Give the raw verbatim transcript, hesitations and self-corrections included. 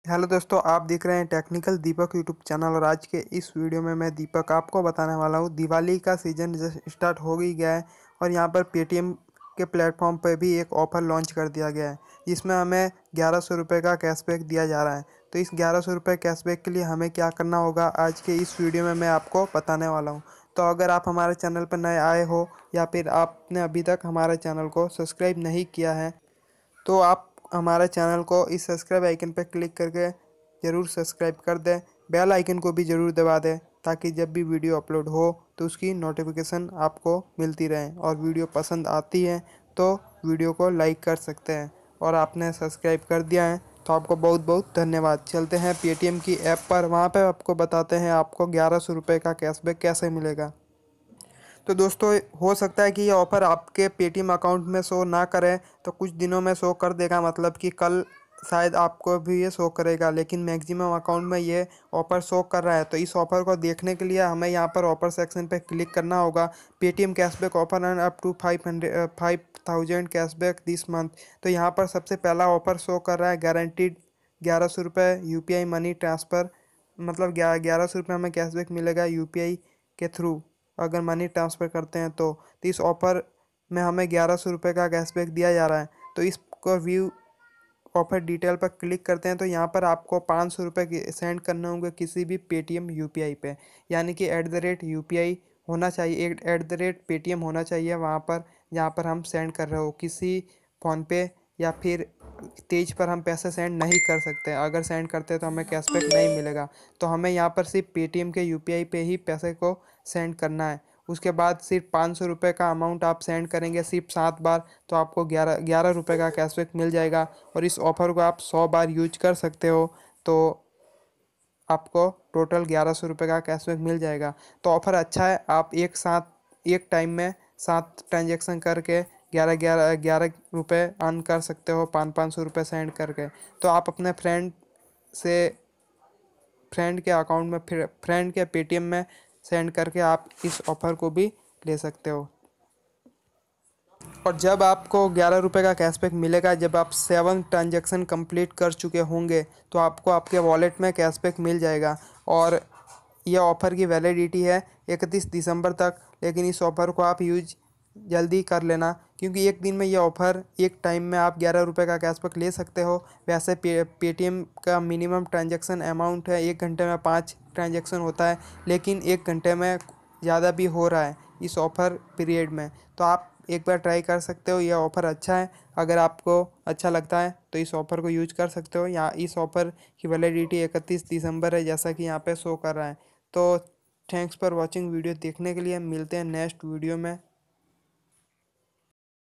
Hello दोस्तों, आप देख रहे हैं टेक्निकल दीपक यूट्यूब चैनल। और आज के इस वीडियो में मैं दीपक आपको बताने वाला हूँ, दिवाली का सीज़न जस्ट स्टार्ट हो ही गया है और यहाँ पर पेटीएम के प्लेटफॉर्म पर भी एक ऑफ़र लॉन्च कर दिया गया है जिसमें हमें ग्यारह सौ रुपये का कैशबैक दिया जा रहा है। तो इस ग्यारह सौ रुपये कैशबैक के लिए हमें क्या करना होगा, आज के इस वीडियो में मैं आपको बताने वाला हूँ। तो अगर आप हमारे चैनल पर नए आए हो या फिर आपने अभी तक हमारे चैनल को सब्सक्राइब नहीं किया है, तो आप हमारे चैनल को इस सब्सक्राइब आइकन पर क्लिक करके ज़रूर सब्सक्राइब कर दें। बेल आइकन को भी ज़रूर दबा दें ताकि जब भी वीडियो अपलोड हो तो उसकी नोटिफिकेशन आपको मिलती रहे। और वीडियो पसंद आती है तो वीडियो को लाइक कर सकते हैं। और आपने सब्सक्राइब कर दिया है तो आपको बहुत बहुत धन्यवाद। चलते हैं पेटीएम की ऐप पर, वहाँ पर आपको बताते हैं आपको ग्यारह सौ रुपये का कैशबैक कैसे मिलेगा। तो दोस्तों, हो सकता है कि ये ऑफ़र आपके पेटीएम अकाउंट में शो ना करे, तो कुछ दिनों में शो कर देगा, मतलब कि कल शायद आपको भी ये शो करेगा, लेकिन मैक्सिमम अकाउंट में ये ऑफ़र शो कर रहा है। तो इस ऑफ़र को देखने के लिए हमें यहाँ पर ऑफ़र सेक्शन पे क्लिक करना होगा। Paytm cashback offer and up to five hundred five thousand cashback this month. तो यहाँ पर सबसे पहला ऑफ़र शो कर रहा है गारंटीड ग्यारह सौ रुपये U P I money transfer, मतलब ग्यारह ग्यारह सौ रुपये हमें कैशबैक मिलेगा यू पी आई के थ्रू अगर मनी ट्रांसफ़र करते हैं तो। तो इस ऑफ़र में हमें ग्यारह सौ रुपये का कैशबैक दिया जा रहा है। तो इसको व्यू ऑफ़र डिटेल पर क्लिक करते हैं तो यहाँ पर आपको पाँच सौ रुपये सेंड करने होंगे किसी भी पेटीएम यूपीआई पे, यानी कि at the rate U P I होना चाहिए, एट द रेट पेटीएम होना चाहिए वहाँ पर जहाँ पर हम सेंड कर रहे हो। किसी फ़ोनपे या फिर तेज पर हम पैसे सेंड नहीं कर सकते। अगर सेंड करते हैं तो हमें कैशबैक नहीं मिलेगा। तो हमें यहाँ पर सिर्फ पेटीएम के यूपीआई पे ही पैसे को सेंड करना है। उसके बाद सिर्फ पाँच सौ रुपये का अमाउंट आप सेंड करेंगे सिर्फ सात बार, तो आपको ग्यारह ग्यारह रुपये का कैशबैक मिल जाएगा। और इस ऑफ़र को आप सौ बार यूज कर सकते हो, तो आपको टोटल ग्यारह सौ रुपये का कैशबैक मिल जाएगा। तो ऑफ़र अच्छा है, आप एक साथ एक टाइम में सात ट्रांजेक्शन करके ग्यारह ग्यारह ग्यारह रुपये अर्न कर सकते हो, पाँच पाँच सौ रुपये सेंड करके। तो आप अपने फ्रेंड से फ्रेंड के अकाउंट में फिर फ्रेंड के पेटीएम में सेंड करके आप इस ऑफ़र को भी ले सकते हो। और जब आपको ग्यारह रुपये का कैशबैक मिलेगा, जब आप सेवन ट्रांजैक्शन कंप्लीट कर चुके होंगे, तो आपको आपके वॉलेट में कैशबैक मिल जाएगा। और यह ऑफ़र की वैलिडिटी है इकतीस दिसंबर तक, लेकिन इस ऑफ़र को आप यूज जल्दी कर लेना, क्योंकि एक दिन में यह ऑफ़र एक टाइम में आप ग्यारह रुपये का कैशबैक ले सकते हो। वैसे पे पेटीएम का मिनिमम ट्रांजैक्शन अमाउंट है, एक घंटे में पाँच ट्रांजैक्शन होता है, लेकिन एक घंटे में ज़्यादा भी हो रहा है इस ऑफ़र पीरियड में। तो आप एक बार ट्राई कर सकते हो, यह ऑफ़र अच्छा है। अगर आपको अच्छा लगता है तो इस ऑफ़र को यूज कर सकते हो। यहाँ इस ऑफ़र की वैलिडिटी इकतीस दिसंबर है, जैसा कि यहाँ पे शो कर रहा है। तो थैंक्स फॉर वॉचिंग। वीडियो देखने के लिए मिलते हैं नेक्स्ट वीडियो में।